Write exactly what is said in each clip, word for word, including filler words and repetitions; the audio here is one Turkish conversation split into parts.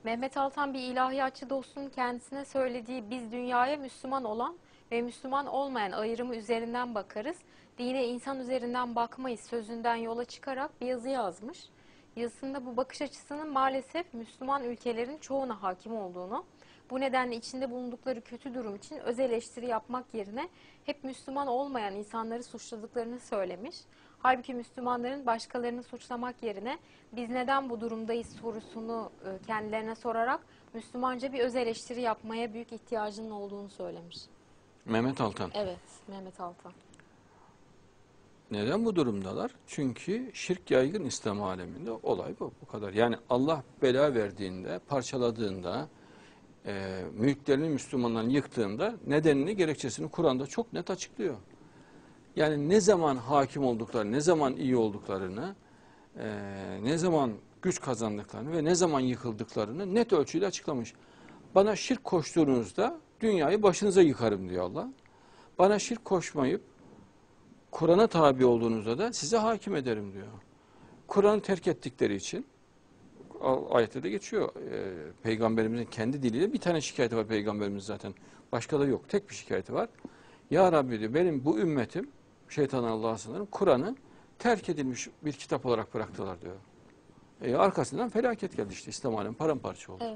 Mehmet Altan bir ilahiyatçı dostunun kendisine söylediği biz dünyaya Müslüman olan ve Müslüman olmayan ayrımı üzerinden bakarız. Dine insan üzerinden bakmayız sözünden yola çıkarak bir yazı yazmış. Yazısında bu bakış açısının maalesef Müslüman ülkelerin çoğuna hakim olduğunu, bu nedenle içinde bulundukları kötü durum için öz eleştiri yapmak yerine hep Müslüman olmayan insanları suçladıklarını söylemiş. Halbuki Müslümanların başkalarını suçlamak yerine biz neden bu durumdayız sorusunu e, kendilerine sorarak Müslümanca bir öz eleştiri yapmaya büyük ihtiyacının olduğunu söylemiş. Mehmet Altan. Evet, Mehmet Altan. Neden bu durumdalar? Çünkü şirk yaygın İslam aleminde, olay bu. Bu kadar. Yani Allah bela verdiğinde, parçaladığında, e, mülklerini Müslümanların yıktığında nedenini, gerekçesini Kur'an'da çok net açıklıyor. Yani ne zaman hakim olduklarını, ne zaman iyi olduklarını, e, ne zaman güç kazandıklarını ve ne zaman yıkıldıklarını net ölçüyle açıklamış. Bana şirk koştuğunuzda dünyayı başınıza yıkarım diyor Allah. Bana şirk koşmayıp Kur'an'a tabi olduğunuzda da size hakim ederim diyor. Kur'an'ı terk ettikleri için, ayette de geçiyor, e, Peygamberimizin kendi diliyle bir tane şikayeti var Peygamberimiz zaten. Başka da yok, tek bir şikayeti var. Ya Rabbi diyor, benim bu ümmetim, şeytan Allah'a sınırım, Kur'an'ı terk edilmiş bir kitap olarak bıraktılar diyor. E, arkasından felaket geldi işte, İslam alemi paramparça oldu. Evet.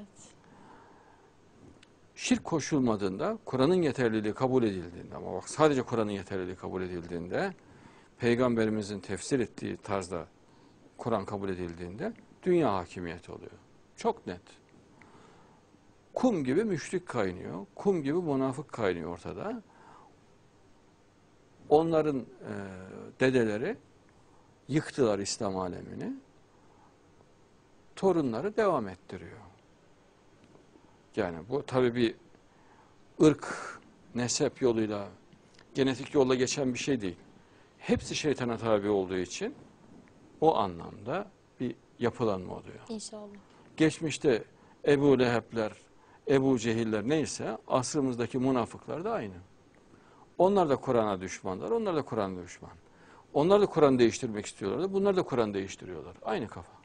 Şirk koşulmadığında, Kur'an'ın yeterliliği kabul edildiğinde, ama bak sadece Kur'an'ın yeterliliği kabul edildiğinde, Peygamberimizin tefsir ettiği tarzda Kur'an kabul edildiğinde dünya hakimiyeti oluyor. Çok net. Kum gibi müşrik kaynıyor, kum gibi münafık kaynıyor ortada. Onların e, dedeleri yıktılar İslam alemini, torunları devam ettiriyor. Yani bu tabii bir ırk, nesep yoluyla, genetik yolla geçen bir şey değil. Hepsi şeytana tabi olduğu için o anlamda bir yapılanma oluyor. İnşallah. Geçmişte Ebu Leheb'ler, Ebu Cehiller neyse asrımızdaki münafıklar da aynı. Onlar da Kur'an'a düşmanlar, onlar da Kur'an'a düşman. Onlar da Kur'an değiştirmek istiyorlar, bunlar da Kur'an değiştiriyorlar. Aynı kafa.